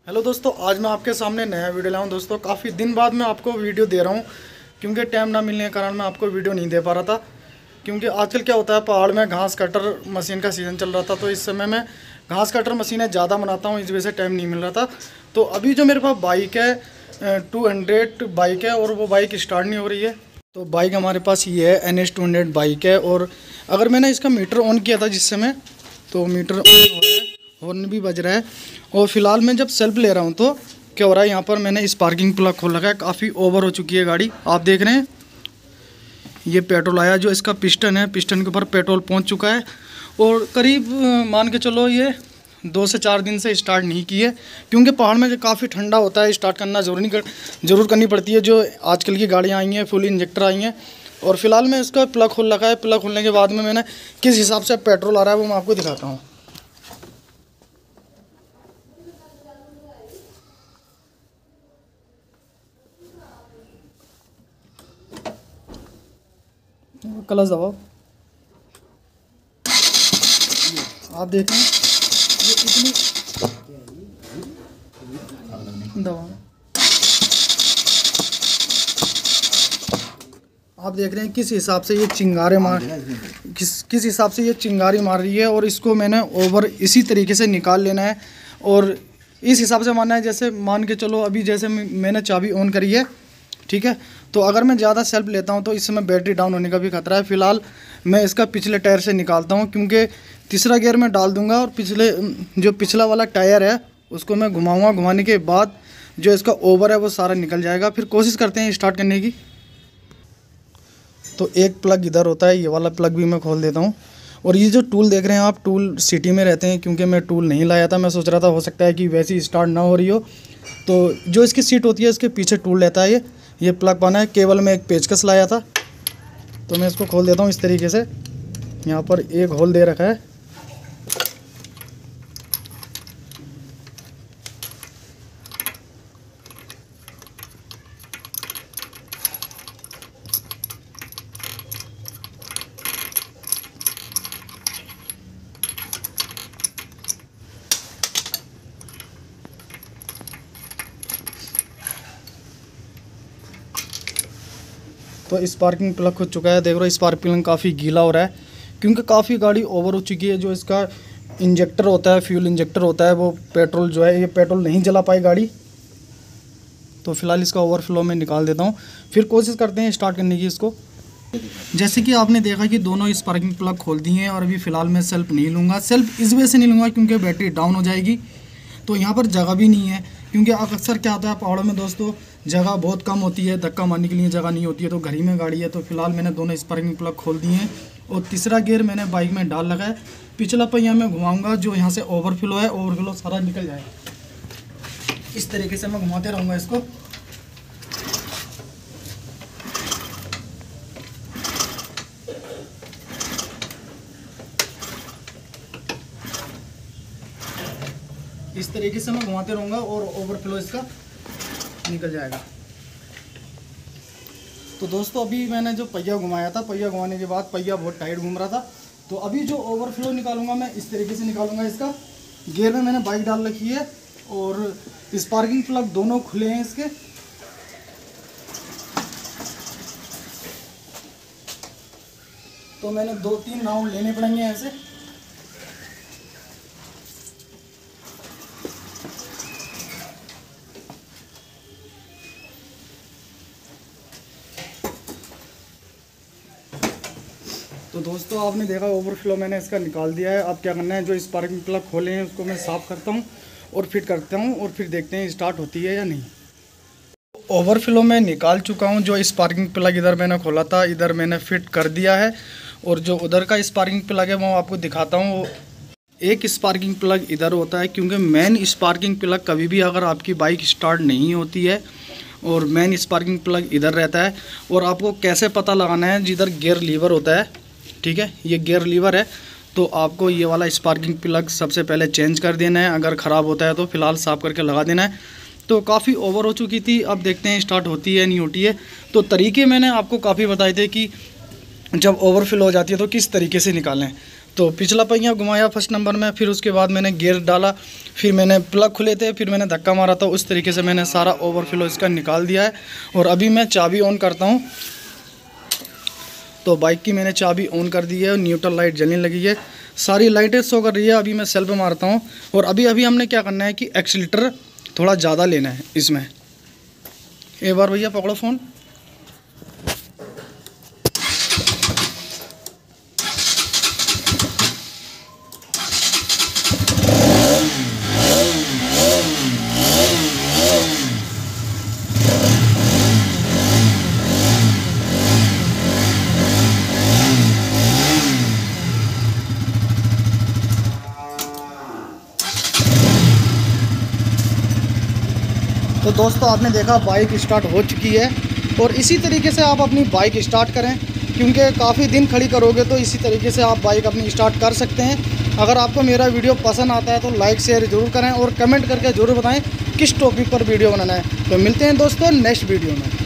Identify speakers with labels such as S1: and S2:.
S1: Hello दोस्तों, आज मैं आपके सामने नया वीडियो लाऊं। दोस्तों काफ़ी दिन बाद मैं आपको वीडियो दे रहा हूं क्योंकि टाइम ना मिलने के कारण मैं आपको वीडियो नहीं दे पा रहा था। क्योंकि आजकल क्या होता है, पहाड़ में घास कटर मशीन का सीज़न चल रहा था, तो इस समय मैं घास कटर मशीनें ज़्यादा बनाता हूँ, इस वजह से टाइम नहीं मिल रहा था। तो अभी जो मेरे पास बाइक है 200 बाइक है और वो बाइक स्टार्ट नहीं हो रही है। तो बाइक हमारे पास ये है NS 200 बाइक है। और अगर मैंने इसका मीटर ऑन किया था जिस समय, तो मीटर ऑन हो रहा है, हॉर्न भी बज रहा है। और फिलहाल मैं जब सेल्फ ले रहा हूँ तो क्या हो रहा है, यहाँ पर मैंने स्पार्किंग प्लग खोल रखा है। काफ़ी ओवर हो चुकी है गाड़ी, आप देख रहे हैं। ये पेट्रोल आया, जो इसका पिस्टन है, पिस्टन के ऊपर पेट्रोल पहुँच चुका है। और करीब मान के चलो ये 2 से 4 दिन से स्टार्ट नहीं की है, क्योंकि पहाड़ में काफ़ी ठंडा होता है, स्टार्ट करना ज़रूर करनी पड़ती है। जो आजकल की गाड़ियाँ आई हैं, फुल इंजेक्टर आई हैं। और फिलहाल मैं इसका प्लग खोल रखा है। प्लग खोलने के बाद में मैंने किस हिसाब से पेट्रोल आ रहा है वो मैं आपको दिखाता हूँ। क्लच दबाओ, आप देखें ये इतनी दबाओ, आप देख रहे हैं किस हिसाब से ये चिंगारे मार किस हिसाब से ये चिंगारी मार रही है। और इसको मैंने ओवर इसी तरीके से निकाल लेना है और इस हिसाब से मारना है। जैसे मान के चलो अभी जैसे मैंने चाबी ऑन करी है, ठीक है। तो अगर मैं ज़्यादा सेल्फ लेता हूं तो इस समय बैटरी डाउन होने का भी खतरा है। फ़िलहाल मैं इसका पिछले टायर से निकालता हूं, क्योंकि तीसरा गियर में डाल दूंगा और जो पिछला वाला टायर है उसको मैं घुमाऊँगा। घुमाने के बाद जो इसका ओवर है वो सारा निकल जाएगा। फिर कोशिश करते हैं स्टार्ट करने की। तो एक प्लग इधर होता है, ये वाला प्लग भी मैं खोल देता हूँ। और ये जो टूल देख रहे हैं आप, टूल सिटी में रहते हैं, क्योंकि मैं टूल नहीं लाया था। मैं सोच रहा था हो सकता है कि वैसी स्टार्ट ना हो रही हो। तो जो इसकी सीट होती है इसके पीछे टूल रहता है। ये प्लग पाना है। केवल मैं एक पेचकस लाया था, तो मैं इसको खोल देता हूँ इस तरीके से। यहाँ पर एक होल दे रखा है। तो स्पार्किंग प्लग खुल चुका है। देख रहे हो स्पार्किंग काफ़ी गीला हो रहा है, क्योंकि काफ़ी गाड़ी ओवर हो चुकी है। जो इसका इंजेक्टर होता है, फ्यूल इंजेक्टर होता है, वो पेट्रोल जो है, ये पेट्रोल नहीं जला पाई गाड़ी। तो फिलहाल इसका ओवरफ्लो में निकाल देता हूँ, फिर कोशिश करते हैं स्टार्ट करने की इसको। जैसे कि आपने देखा कि दोनों स्पार्किंग प्लग खोल दिए हैं। और अभी फ़िलहाल मैं सेल्फ नहीं लूँगा। सेल्फ इस वजह से नहीं लूँगा क्योंकि बैटरी डाउन हो जाएगी। तो यहाँ पर जगह भी नहीं है, क्योंकि अक्सर क्या होता है पहाड़ों में दोस्तों, जगह बहुत कम होती है, धक्का मारने के लिए जगह नहीं होती है। तो घर ही में गाड़ी है। तो फिलहाल मैंने दोनों स्पार्किंग प्लग खोल दिए हैं और तीसरा गियर मैंने बाइक में डाल लगा है। पिछला पहिया मैं घुमाऊंगा, जो यहाँ से ओवरफ्लो है, ओवरफ्लो सारा निकल जाएगा। इस तरीके से मैं घुमाते रहूँगा इसको। इस तरीके से मैं घुमाते रहूँगा और ओवरफ्लो इसका निकल जाएगा। तो दोस्तों अभी मैंने जो पहिया घुमाया था, पहिया घुमाने के बाद पहिया बहुत टाइट घूम रहा था। तो अभी जो ओवरफ्लो निकालूंगा मैं इस तरीके से निकालूंगा इसका। गियर में मैंने बाइक डाल रखी है और स्पार्किंग प्लग दोनों खुले हैं इसके। तो मैंने 2-3 राउंड लेने पड़ेंगे ऐसे। तो दोस्तों आपने देखा ओवरफ्लो मैंने इसका निकाल दिया है। अब क्या करना है, जो स्पार्किंग प्लग खोले हैं उसको मैं साफ़ करता हूँ और फिट करता हूँ और फिर देखते हैं स्टार्ट होती है या नहीं। ओवरफ्लो मैं निकाल चुका हूँ। जो स्पार्किंग प्लग इधर मैंने खोला था, इधर मैंने फिट कर दिया है। और जो उधर का स्पार्किंग प्लग है वो आपको दिखाता हूँ। एक स्पार्किंग प्लग इधर होता है, क्योंकि मेन स्पार्किंग प्लग कभी भी अगर आपकी बाइक स्टार्ट नहीं होती है, और मेन स्पार्किंग प्लग इधर रहता है। और आपको कैसे पता लगाना है, जिधर गियर लीवर होता है, ठीक है, ये गियर लीवर है, तो आपको ये वाला स्पार्किंग प्लग सबसे पहले चेंज कर देना है। अगर ख़राब होता है तो फ़िलहाल साफ़ करके लगा देना है। तो काफ़ी ओवर हो चुकी थी, अब देखते हैं स्टार्ट होती है नहीं होती है। तो तरीके मैंने आपको काफ़ी बताए थे कि जब ओवरफिल हो जाती है तो किस तरीके से निकालें। तो पिछला पहिया घुमाया फर्स्ट नंबर में, फिर उसके बाद मैंने गियर डाला, फिर मैंने प्लग खुले थे, फिर मैंने धक्का मारा था। उस तरीके से मैंने सारा ओवरफ्लो इसका निकाल दिया है। और अभी मैं चाबी ऑन करता हूँ। तो बाइक की मैंने चाबी ऑन कर दी है और न्यूट्रल लाइट जलने लगी है, सारी लाइटें शो कर रही है। अभी मैं सेल्फ मारता हूँ और अभी हमने क्या करना है कि एक्सीलेटर थोड़ा ज़्यादा लेना है इसमें। एक बार भैया पकड़ो फ़ोन। तो दोस्तों आपने देखा बाइक स्टार्ट हो चुकी है और इसी तरीके से आप अपनी बाइक स्टार्ट करें, क्योंकि काफ़ी दिन खड़ी करोगे तो इसी तरीके से आप बाइक अपनी स्टार्ट कर सकते हैं। अगर आपको मेरा वीडियो पसंद आता है तो लाइक शेयर ज़रूर करें और कमेंट करके ज़रूर बताएं किस टॉपिक पर वीडियो बनाना है। तो मिलते हैं दोस्तों नेक्स्ट वीडियो में।